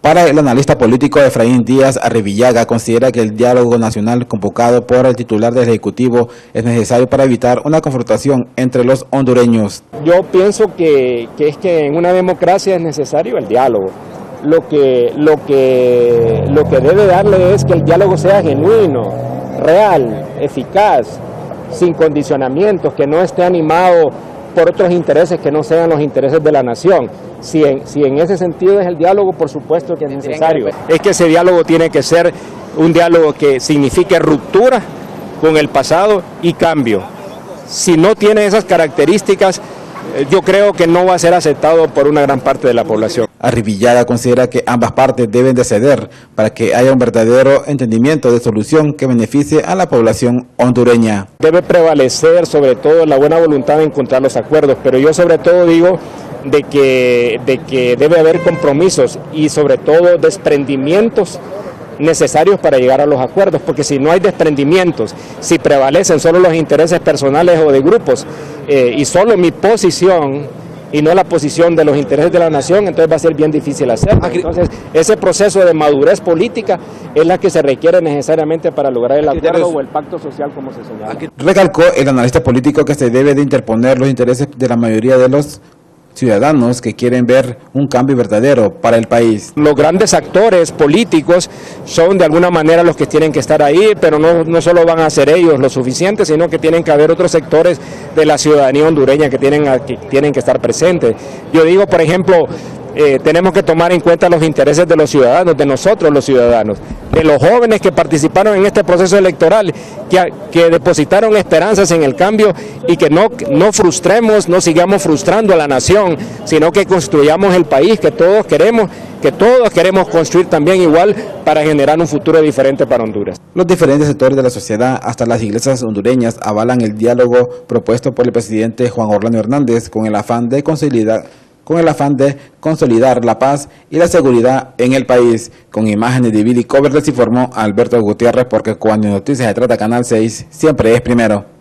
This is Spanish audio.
Para el analista político Efraín Díaz Arribillaga, considera que el diálogo nacional convocado por el titular del Ejecutivo es necesario para evitar una confrontación entre los hondureños. Yo pienso que en una democracia es necesario el diálogo. Lo que debe darle es que el diálogo sea genuino, real, eficaz, sin condicionamientos, que no esté animado por otros intereses que no sean los intereses de la nación. Si en ese sentido es el diálogo, por supuesto que es necesario. Es que ese diálogo tiene que ser un diálogo que signifique ruptura con el pasado y cambio. Si no tiene esas características, yo creo que no va a ser aceptado por una gran parte de la población. Arribillaga considera que ambas partes deben de ceder para que haya un verdadero entendimiento de solución que beneficie a la población hondureña. Debe prevalecer sobre todo la buena voluntad de encontrar los acuerdos, pero yo sobre todo digo de que debe haber compromisos y sobre todo desprendimientos necesarios para llegar a los acuerdos, porque si no hay desprendimientos, si prevalecen solo los intereses personales o de grupos y solo mi posición y no la posición de los intereses de la nación, entonces va a ser bien difícil hacerlo. Entonces, ese proceso de madurez política es la que se requiere necesariamente para lograr el acuerdo o el pacto social, como se señala. Recalcó el analista político que se debe de interponer los intereses de la mayoría de los ciudadanos que quieren ver un cambio verdadero para el país. Los grandes actores políticos son de alguna manera los que tienen que estar ahí, pero no solo van a ser ellos lo suficiente, sino que tienen que haber otros sectores de la ciudadanía hondureña que tienen que estar presentes. Yo digo, por ejemplo, tenemos que tomar en cuenta los intereses de los ciudadanos, de nosotros los ciudadanos, de los jóvenes que participaron en este proceso electoral, que depositaron esperanzas en el cambio y que no frustremos, no sigamos frustrando a la nación, sino que construyamos el país que todos queremos construir también igual para generar un futuro diferente para Honduras. Los diferentes sectores de la sociedad, hasta las iglesias hondureñas, avalan el diálogo propuesto por el presidente Juan Orlando Hernández con el afán de consolidar la paz y la seguridad en el país. Con imágenes de Billy Cover les informó Alberto Gutiérrez, porque cuando noticias se trata Canal 6, siempre es primero.